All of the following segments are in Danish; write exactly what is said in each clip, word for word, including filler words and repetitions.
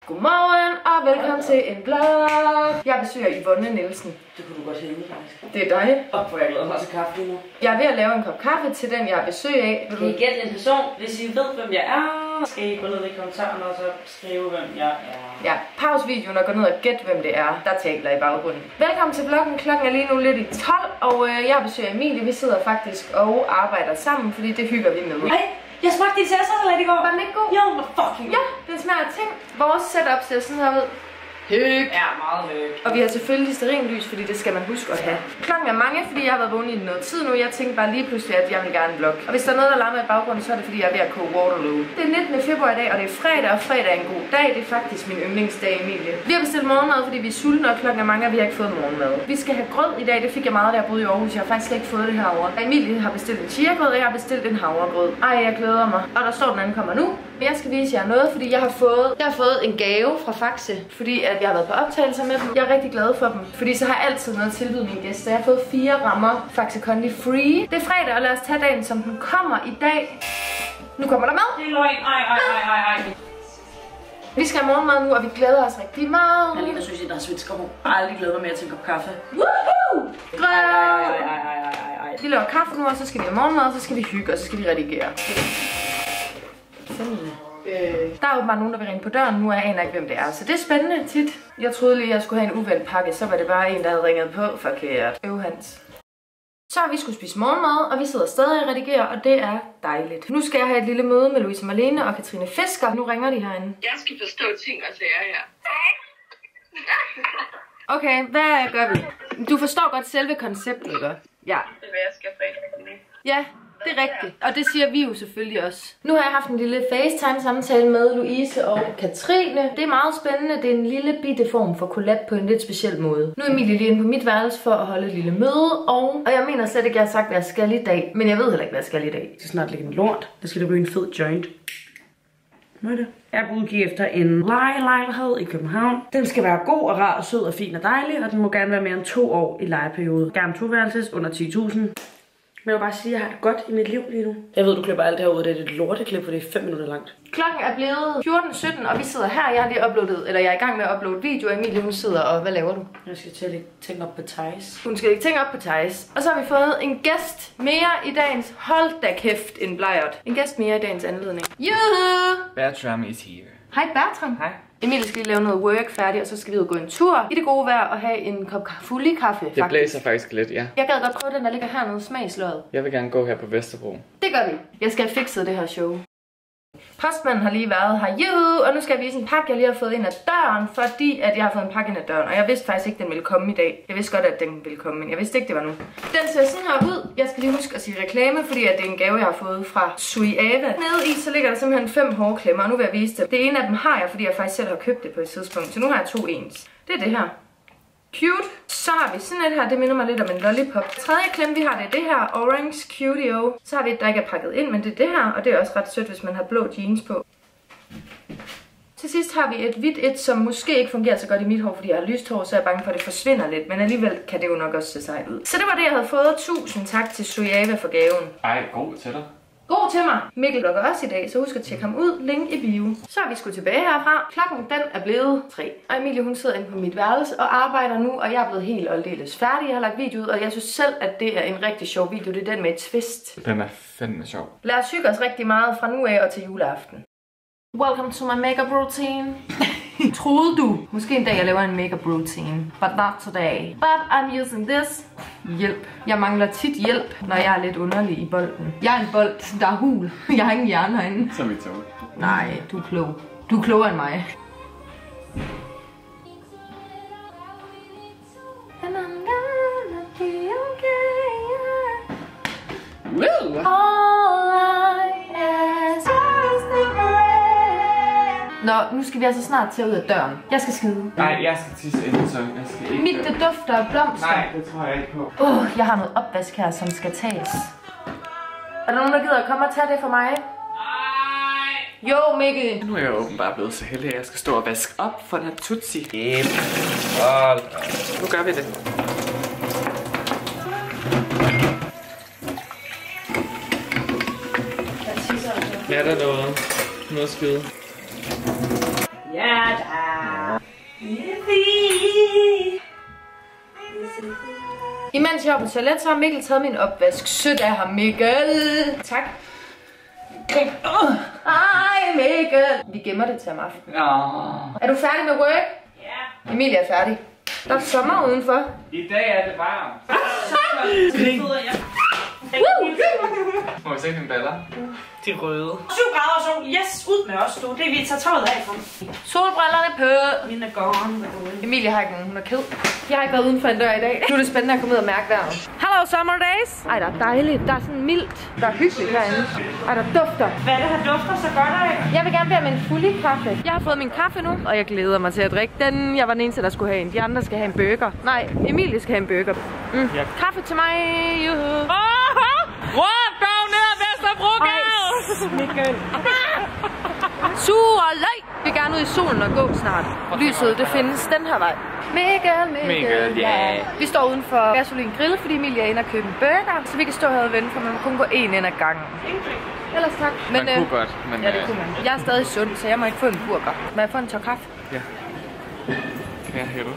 Godmorgen og velkommen til en vlog. Jeg besøger Yvonne Nielsen. Det kunne du godt hænge faktisk. Det er dig. Og hvor jeg glæder mig til kaffe nu. Jeg er ved at lave en kop kaffe til den, jeg har besøg af. Kan I gætte en person, hvis I ved, hvem jeg er? Skal I gå ned i kommentarerne og så skrive, hvem jeg er? Ja, pause videoen og gå ned og gæt, hvem det er, der taler i baggrunden. Velkommen til vloggen. Klokken er lige nu lidt i tolv, og øh, jeg besøger Emilie. Vi sidder faktisk og arbejder sammen, fordi det hygger vi med. Hej! Jeg smagte din særsalat i går. Var den ikke god? Jo, hvor fucking Ja, det smager af ting. Vores setup ser sådan her ud. Hyg. Ja, meget højt. Og vi har selvfølgelig stearinlys, fordi det skal man huske at have. Klokken er mange, fordi jeg har været vågen i noget tid nu. Jeg tænkte bare lige pludselig, at jeg vil gerne vlog. Og hvis der er noget, der larmer i baggrunden, så er det fordi, jeg er ved at koge Waterloo. Det er nittende februar i dag, og det er fredag, og fredag er en god dag. Det er faktisk min yndlingsdag, Emilie. Vi har bestilt morgenmad, fordi vi er sultne, og klokken er mange, og vi har ikke fået morgenmad. Vi skal have grød i dag. Det fik jeg meget, da jeg boede i Aarhus. Jeg har faktisk ikke fået det herovre. Emilie har bestilt en chia-grød, og jeg har bestilt en havregrød. Ej, jeg glæder mig. Og der står, den anden kommer nu. Jeg skal vise jer noget, fordi jeg har fået, jeg har fået en gave fra Faxe, fordi at jeg har været på optagelser med dem. Jeg er rigtig glad for dem, fordi så har jeg altid noget at tilbyde mine gæster. Jeg har fået fire rammer Faxe Kondi Free. Det er fredag, og lad os tage dagen, som den kommer i dag. Nu kommer der mad. Det er løgn. Ej, ej, ej, ej, ej. Vi skal have morgenmad nu, og vi glæder os rigtig meget. Jeg ligner synes, at der er svensker. Jeg har aldrig glædet mig mere til en kop kaffe. Woohoo! Ej, ej, ej, ej, ej, ej, ej. Vi laver kaffe nu, og så skal vi have morgenmad, og så skal vi hygge, og så skal vi redigere. Øh, der er jo bare nogen, der vil ringe på døren nu, og jeg aner ikke, hvem det er. Så det er spændende tit. Jeg troede lige, at jeg skulle have en uvendt pakke, så var det bare en, der havde ringet på. Forkert. Øv Hans. Så har vi skulle spise morgenmad, og vi sidder stadig og redigerer, og det er dejligt. Nu skal jeg have et lille møde med Louise Marlene og Katrine Fisker. Nu ringer de herinde. Jeg skal forstå ting og sager her. Okay, hvad gør vi? Du forstår godt selve konceptet, ikke? Ja. Det er, hvad jeg skal fredag. Ja, det er rigtigt. Og det siger vi jo selvfølgelig også. Nu har jeg haft en lille FaceTime-samtale med Louise og Katrine. Det er meget spændende. Det er en lille bitte form for collab på en lidt speciel måde. Nu er Emilie lige inde på mit værelse for at holde et lille møde. Og, og jeg mener slet ikke, at jeg har sagt, hvad jeg skal i dag. Men jeg ved heller ikke, hvad jeg skal i dag. Det skal snart ligge en lort. Der skal det blive en fed joint. Nu er det. Jeg er på udkig efter en lejelejlighed i København. Den skal være god og rar og sød og fin og dejlig. Og den må gerne være mere end to år i lejeperiode. Gerne toværelses under ti tusind. Men jeg vil bare sige, at jeg har det godt i mit liv lige nu. Jeg ved, du klipper alt det her ud. Det er et lorteklip, for det er fem minutter langt. Klokken er blevet fjorten sytten, og vi sidder her. Jeg har lige uploadet, eller jeg er i gang med at uploade video. Emilie, hun sidder, og hvad laver du? Jeg skal til at lægge ting op på Thijs. Hun skal lægge ting op på Thijs. Og så har vi fået en gæst mere i dagens, hold da kæft, en blejert. En gæst mere i dagens anledning. Juhu! Bertram is here. Hej Bertram. Hej. Emilie skal lige lave noget work færdigt, og så skal vi ud og gå en tur i det gode vejr og have en kop fulde kaffe. Det blæser faktisk lidt, ja. Jeg gad godt prøve den, der ligger hernede, smagsløget. Jeg vil gerne gå her på Vesterbro. Det gør vi. Jeg skal have fikset det her show. Postmanden har lige været her, juhu, og nu skal jeg vise en pakke, jeg lige har fået ind ad døren, fordi at jeg har fået en pakke ind ad døren, og jeg vidste faktisk ikke, den ville komme i dag. Jeg vidste godt, at den ville komme, men jeg vidste ikke, det var nu. Den ser sådan her ud. Jeg skal lige huske at sige reklame, fordi at det er en gave, jeg har fået fra Suiava. Nede i, så ligger der simpelthen fem hårklemmer, og nu vil jeg vise det. Det ene af dem har jeg, fordi jeg faktisk selv har købt det på et tidspunkt, så nu har jeg to ens. Det er det her. Cute. Så har vi sådan et her, det minder mig lidt om en lollipop. Tredje klemme vi har, det er det her, Orange Cutio. Så har vi et, der ikke er pakket ind, men det er det her, og det er også ret sødt, hvis man har blå jeans på. Til sidst har vi et hvidt et, som måske ikke fungerer så godt i mit hår, fordi jeg har lyst hår, så jeg er bange for, at det forsvinder lidt. Men alligevel kan det jo nok også se sejt ud. Så det var det, jeg havde fået. Tusind tak til Suiava for gaven. Ej, god til dig. God til mig. Mikkel vlogger også i dag, så husk at tjekke ham ud. Link i bio. Så er vi sgu tilbage herfra. Klokken den er blevet tre. Og Emilie hun sidder inde på mit værelse og arbejder nu, og jeg er blevet helt og aldeles færdig. Jeg har lagt video ud, og jeg synes selv, at det er en rigtig sjov video. Det er den med et twist. Den er fandme sjov. Lad os hygge os rigtig meget fra nu af og til juleaften. Welcome to my makeup routine. Troede du? Måske en dag jeg laver en makeup routine, but not today. But I'm using this. Hjælp. Jeg mangler tit hjælp, når jeg er lidt underlig i bolden. Jeg er en bold, der er hul. Jeg har ingen hjerne herinde. Som i tog. Nej, du er klog. Du er klogere end mig. And I'm gonna be okay, yeah. Woo! All I ask is the rain. Nå, nu skal vi altså snart til ud af døren. Jeg skal skide. Nej, jeg skal tisse inden, så jeg skal ikke... Mit, det dufter af blomster. Nej, det tror jeg ikke på. Åh, oh, jeg har noget opvask her, som skal tages. Er der nogen, der gider at komme og tage det for mig? Nej. Jo, Mikkel. Nu er jeg åbenbart blevet så heldig, at jeg skal stå og vaske op for den her Tutsi. Yep. Hold. Nu gør vi det. Ja, der er noget. Noget skide. Ja, da. Imens jeg var på toilet, så har Mikkel taget min opvask. Sødt af ham, Mikkel. Tak. Uh. Ej, Mikkel. Vi gemmer det til om aftenen. Oh. Er du færdig med work? Ja. Emilie er færdig. Der er sommer udenfor. I dag er det varmt. Må vi se dine baller? De røde. syv grader sol. Yes, ud med os, du. Det er vi tager tøjet af for. Solbrillerne på. Mine er gone. Emilie har ikke nogen, hun er ked. Jeg har ikke været uden for en dør i dag. Nu er det spændende at komme ud og mærke vejret. Hello summer days. Ej, der er dejligt. Der er sådan mildt. Der er hyggeligt herinde. Ej, der dufter. Hvad er det, her dufter så godt af? Jeg vil gerne bede om en fully kaffe. Jeg har fået min kaffe nu, og jeg glæder mig til at drikke den. Jeg var den eneste, der skulle have en. De andre skal have en burger. Nej, Emilie skal have en burger. Mm. Ja. Kaffe til mig. Juhu. What? Go ned ad Vesterbrogade! Mikkel. Sur løg. Vi vil gerne ud i solen og gå snart. Lyset, det findes den her vej. Mikkel, Mikkel, Mikkel, ja. Vi står uden for Gasolin Grill, fordi Emilie er inde og købe en burger. Så vi kan stå her og vente, for man må kun gå én ind ad gangen. Ellers tak. Men, man øh, kunne godt, men... Ja, det kunne man. Jeg er stadig sund, så jeg må ikke få en burger. Må jeg få en tår kaffe? Ja. Kan jeg hælde?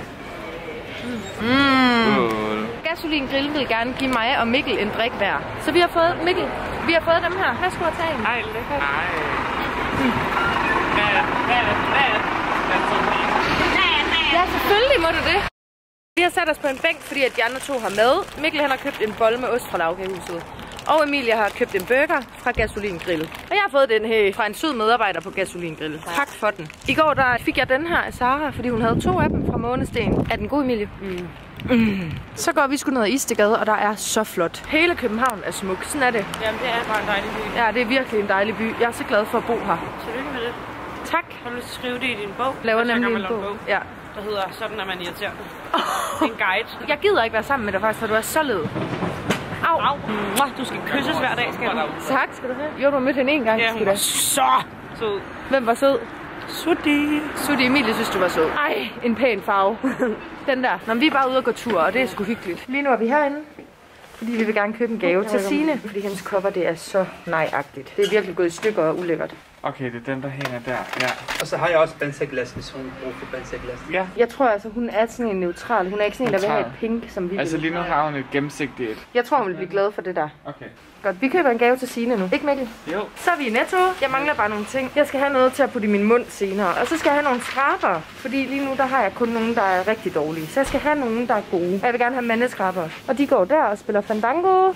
Mm. Uh. Gasolin Grill vil gerne give mig og Mikkel en drik hver. Så vi har fået, Mikkel, vi har fået dem her. Her skulle jeg tage en. Ej, lækkert. Ej. Hvad er det? Hvad er det? Hvad er det? Ja, selvfølgelig må du det. Vi har sat os på en bænk, fordi at de andre to har med. Mikkel han har købt en bolle med ost fra Lavkagehuset. Og Emilie har købt en burger fra Gasolin Grill. Og jeg har fået den her fra en sød medarbejder på Gasolin Grill. Tak for den. I går der fik jeg den her af Sara, fordi hun havde to af dem fra Månesten. Er den god, Emilie? Mm. Mm. Så går vi sgu ned ad Istegade, og der er så flot. Hele København er smuk. Sådan er det. Jamen, det er bare en dejlig by. Ja, det er virkelig en dejlig by. Jeg er så glad for at bo her. Tillykke med det. Tak. Har du lyst til at skrive det i din bog? Laver Jeg nemlig en gammel bog. Ja. Der hedder Sådan er man irriterende. Oh. En guide. Jeg gider ikke være sammen med dig faktisk, for du er så led. Au. Au. Du skal kysses hver dag, skal du. Tak skal du have. Jo, du har mødt hende en gang. Ja, hun var så sød. Hvem var sød? Sudi. Sudi Emilie synes, du var sød. Ej, en pæn farve. Den der. Nå, vi er bare ude og gå tur, og det er sgu hyggeligt. Lige nu er vi herinde, fordi vi vil gerne købe en gave til Signe. Fordi hendes cover, det er så nej-agtigt. Det er virkelig gået i stykker og ulækkert. Okay, det er den, der hænger der. Ja. Og så har jeg også bansaglas, hvis hun bruger for bansaglas. Ja. Jeg tror altså, hun er sådan en neutral. Hun er ikke sådan en, der vil have et pink, som vi Altså vil. lige nu har hun et gennemsigtigt. Jeg tror, hun vil blive glad for det der. Okay. Godt, vi køber en gave til Signe nu. Ikke, Mikkel? Jo. Så er vi i Netto. Jeg mangler bare nogle ting. Jeg skal have noget til at putte i min mund senere. Og så skal jeg have nogle skraber. Fordi lige nu, der har jeg kun nogle, der er rigtig dårlige. Så jeg skal have nogle, der er gode. Jeg vil gerne have mandeskraber. Og de går der og spiller Fandango.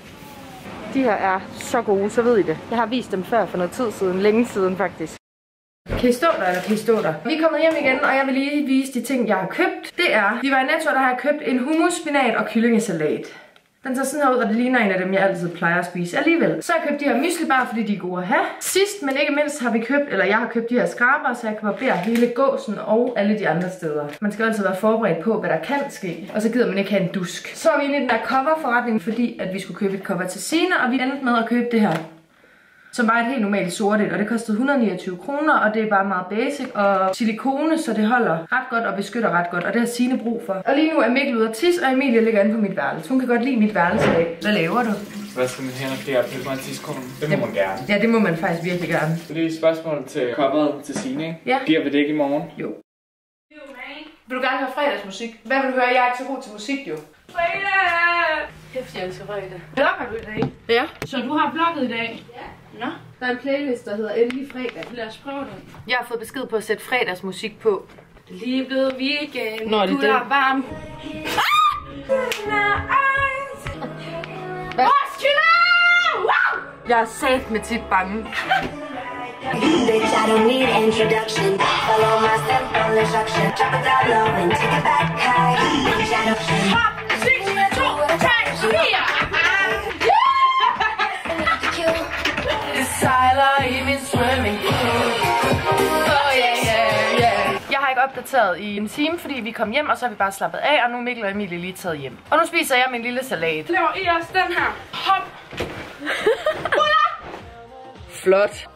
De her er så gode, så ved I det. Jeg har vist dem før for noget tid siden. Længe siden, faktisk. Kan I stå der, eller kan I stå der? Vi er kommet hjem igen, og jeg vil lige vise de ting, jeg har købt. Det er, vi var i Netto, der har jeg købt en hummus, spinat og kyllingesalat. Den ser sådan her ud, og det ligner en af dem, jeg altid plejer at spise alligevel. Så har jeg købt de her myslibar, fordi de er gode at have. Sidst, men ikke mindst, har vi købt, eller jeg har købt de her skraber, så jeg kan barbere hele gåsen og alle de andre steder. Man skal altid være forberedt på, hvad der kan ske. Og så gider man ikke have en dusk. Så var vi inde i den der coverforretning, fordi at vi skulle købe et cover til Signe, og vi endte med at købe det her. Som var et helt normalt sortet, og det kostede et hundrede og niogtyve kroner, og det er bare meget basic og silikone, så det holder ret godt og beskytter ret godt, og det har Signe brug for. Og lige nu er Mikkel ude at tisse, og Emilie ligger inde på mit værelse. Hun kan godt lide mit værelse af. Hvad laver du? Hvad skal man hen og flere på en tidskone? Det må man gerne. Ja, det må man faktisk virkelig gerne. Det er et spørgsmål til coveret til Signe, ikke? Ja. Giver vi det ikke i morgen? Jo. Vil du gerne høre fredagsmusik? Hvad vil du høre? Jeg er ikke så god til musik, jo. Fredag! Hæft, jeg elsker fredag. Vlogger du i dag? Ja. Så du har vlogget i dag? Ja. Nå. Der er en playlist, der hedder Endelig Fredag. Lad os prøve den. Jeg har fået besked på at sætte fredagsmusik på. Lige blevet weekend. Nå, er det det? varm. Hvad? Wow! Jeg er sat med tit bange. Bitch, I don't need introduction. Follow my simple instruction. Drop it down low and take it back high. Bitch, I don't pop, six, two, three, fire. Det sejler i min swimming pool. Oh yeah, yeah, yeah. Jeg har ikke opdateret i en time, fordi vi kom hjem, og så har vi bare slappet af, og nu er Mikkel og Emilie lige taget hjem. Og nu spiser jeg min lille salat. Laver I også den her? Hop! Flot.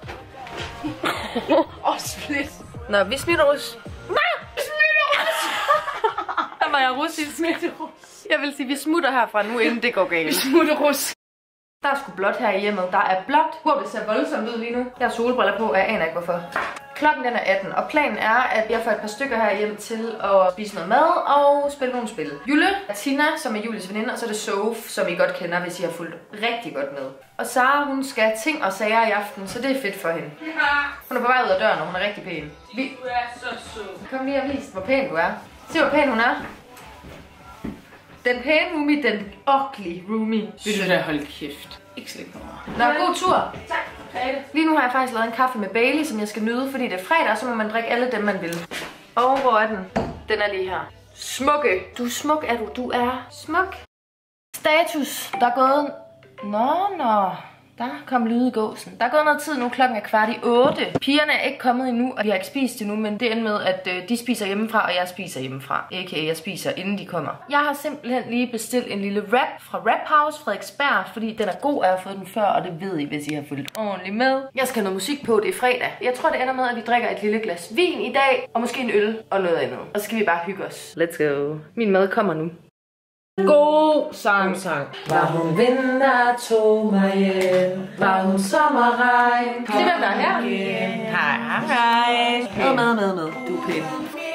Og split. Nå, vi smitter rus. Nej! Smitterus! Der var jeg russisk. Smitterus. Jeg vil sige, vi smutter herfra nu, inden det går galt. Smitterus. Der er sgu blåt her i hjemmet. Der er blåt. Hvor det ser voldsomt ud lige nu. Jeg har solbriller på, og jeg aner ikke hvorfor. Klokken den er atten, og planen er, at jeg får et par stykker her hjem til at spise noget mad og spille nogle spil. Julle er Tina, som er Julies veninde, og så er det Soph, som I godt kender, hvis I har fulgt rigtig godt med. Og Sara, hun skal have ting og sager i aften, så det er fedt for hende. Hun er på vej ud af døren, og hun er rigtig pæn. Vi... Du er så sød. Kom lige og vis, hvor pæn du er. Se, hvor pæn hun er. Den pæne roomie, den ugly roomie. Vil du da holde kæft? Ikke slik på mig. Nå, god tur. Tak. Lige nu har jeg faktisk lavet en kaffe med Bailey, som jeg skal nyde, fordi det er fredag, og så må man drikke alle dem, man vil. Og hvor er den? Den er lige her. Smukke. Du er smuk, er du. Du er smuk. Status. Der er gået... Nå, nå. Der kom lyde i gåsen. Der er gået noget tid nu, klokken er kvart i otte. Pigerne er ikke kommet endnu, og de har ikke spist endnu, men det ender med, at øh, de spiser hjemmefra, og jeg spiser hjemmefra. A K A jeg spiser, inden de kommer. Jeg har simpelthen lige bestilt en lille wrap fra Wrap House Frederiksberg, fordi den er god, og jeg har fået den før, og det ved I, hvis I har fulgt ordentligt med. Jeg skal have noget musik på, det er fredag. Jeg tror, det ender med, at vi drikker et lille glas vin i dag, og måske en øl og noget andet. Og så skal vi bare hygge os. Let's go. Min mad kommer nu. God sang. sang. Var hun vind, der tog mig hjem. Var hun sommerregn. Det er hvem der er her. Hej, hej. Med, med, med, med. Du er pæn.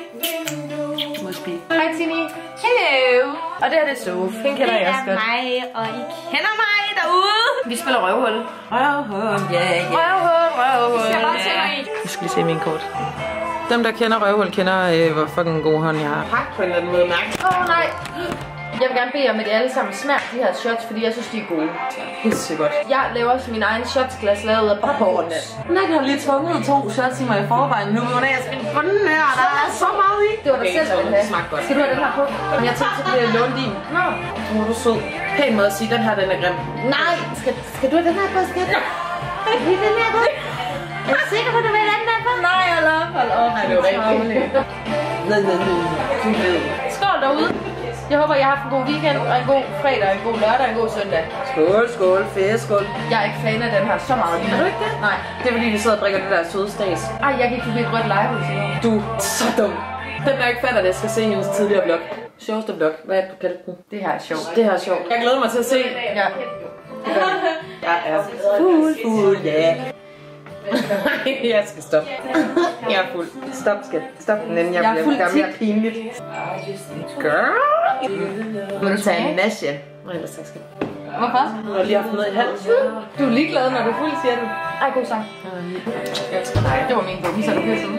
Hej Tini. Hello. Og det her det er Soph. Hende kender jeg også godt. Det er mig, og I kender mig derude. Vi spiller røvhul. Røvhul, ja, ja. Røvhul, røvhul. Jeg skal bare til mig. Nu skal vi se min kort. Dem, der kender røvhul, kender, øh, hvor fucking god hånd jeg har. Pak på en eller anden måde, mærke. Åh oh, nej. Jeg vil gerne bede om, at de alle sammen smager de her shots, fordi jeg synes, de er gode. Pisse godt. Jeg laver også min egen shotsglas lavet af popcorn. Hun har lige tvunget to shots i mig i forvejen. Nu er jeg skal få den her, der er så meget i. Det var dig selv, der ville have. Smagt godt. Skal du have den her på? Men jeg tænkte, så bliver jeg lånt din. Nå. Nu er du sød. Pæn måde at sige, den her, den er grim. Nej. Skal, skal du have den her på, skat? Vil du den her på? Er du sikker på, at du vil have den her på? Nej, hold op. Hold op. Nej, det er jo rigtigt. Nej, nej, nej. Du ved. Skål derude. Jeg håber, jeg har haft en god weekend, og en god fredag, en god lørdag, og en god søndag. Skål, skål, fede skål. Jeg er ikke fan af den her så meget. Er du ikke det? Nej. Det er fordi, de sidder og drikker det der søde stads. Ej, jeg gik forbi et rødt legehus. Du er så dum. Den der ikke fatter, at jeg skal se hendes tidligere blog. Sjoveste blog. Hvad er det, du kaldte den? Det her er sjovt. Det her er sjovt. Jeg glæder mig til at se. Ja. Jeg er fuld, fuld, ja. Jeg skal stoppe. Jeg er fuld. Stop, skat. Stop den, inden jeg, jeg bliver der mere pinligt. Girl. Vil du tage en Nasja? Nej, ellers tak, skat. Hvorfor? Du har lige haft noget i halsen. Du er ligeglad, når du er fuld, siger du. Ej, god sang. Jeg elsker dig. Det var min god, så er du her siden.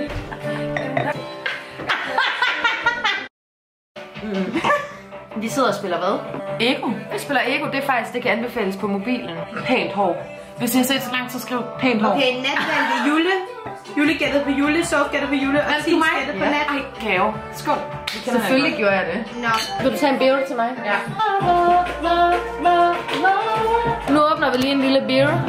Vi sidder og spiller hvad? Ego. Vi spiller Ego, det er faktisk, det kan anbefales på mobilen. Pænt hår. Hvis I har set så langt, så skriv pænt hår. Okay, nat valgte Julle. Julle gættede på Julle, Soph gættede på Julle, og Tine gættede på Ja. nat. Ej, gave. Skål. Selvfølgelig gjorde jeg det. Nå. Vil du tage en beer til mig? Ja. Nu åbner vi lige en lille beer.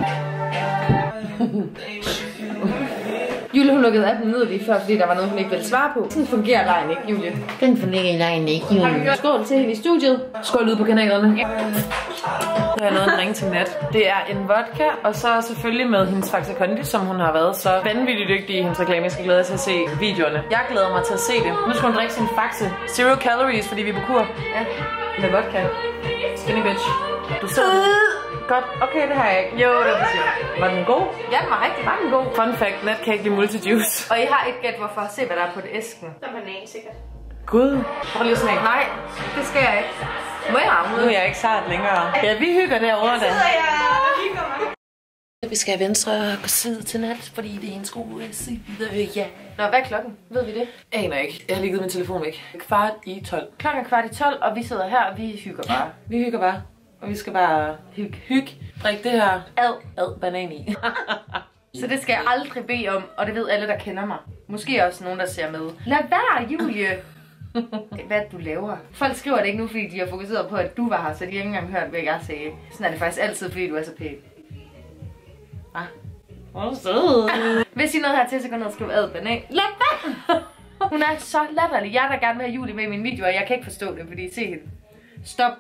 Julie, hun lukkede appen ned lige før, fordi der var noget, hun ikke ville svare på. Sådan fungerer lejen ikke, Julie. Den fungerer lejen ikke, Julle. Skål til hende i studiet. Skål ud på kanalerne. Ja. Der er noget at ringe til nat. Det er en vodka, og så selvfølgelig med hendes Faxe Kondi, som hun har været så vanvittigt dygtig i hendes reklame. Jeg skal glæde til at se videoerne. Jeg glæder mig til at se det. Nu skal hun drikke sin Faxe. Zero calories, fordi vi er på kur. Ja. Med vodka. Skinny bitch. Du sidder... Godt. Okay, det har jeg ikke. Jo, det var det. Var den god? Ja, den var rigtig var den god. Fun fact, nat kan ikke lide multijuice. Og I har ikke gæt, hvorfor. Se, hvad der er på det æsken. Der er banan, sikkert. Gud. Prøv lige at smage. Nej, det skal jeg ikke. Må jeg Nu er jeg ikke sart længere. Ja, vi hygger derovre da. Vi skal have venstre side til nat, fordi det er en skole side, ja. Nå, hvad er klokken? Ved vi det? Aner ikke. Jeg har ligget min telefon væk. Kvart i tolv. Klokken er kvart i tolv, og vi sidder her, og vi hygger bare. Vi hygger bare. Og vi skal bare hygge. Hygge. Drik det her Ad. ad banan i. Så det skal jeg aldrig bede om, og det ved alle, der kender mig. Måske også nogen, der ser med. Lad være, Julie! Hvad du laver. Folk skriver det ikke nu, fordi de har fokuseret på, at du var her, så de har ikke engang hørt, hvad jeg sagde. Sådan er det faktisk altid, fordi du er så pæn. Ah. Hvor sød. Hvis I er noget her til, så gå ned og skrive ad banan. Lad være! Hun er så latterlig. Jeg der gerne vil have Julie med i min video, og jeg kan ikke forstå det, fordi se hende. Stop.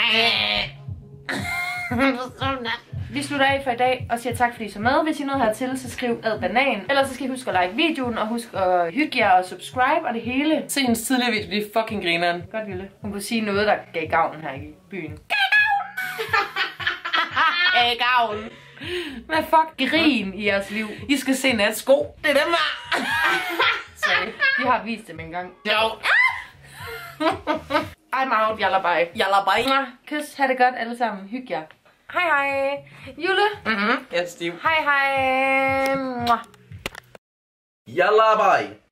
Vi slutter af for i dag og siger tak fordi I så med. Hvis I er noget hertil, så skriv ad banan. Ellers så skal I huske at like videoen og husk at hygge jer og subscribe og det hele. Se hendes tidligere video, det er fucking grineren. Godt, Jylle. Hun kunne sige noget, der gav gavn her i byen. Gav gavn! Gav gavn! Hvad fuck? Grin i jeres liv. I skal se Nats sko. Det er dem her. Sorry, de har vist dem engang. Jo. I'm out, yalla bye. Yalla bye. Kys, ha' det godt alle sammen. Hyg jer. Hej hej. Jule. Mhm. Jeg er stiv. Hej hej. Yalla bye.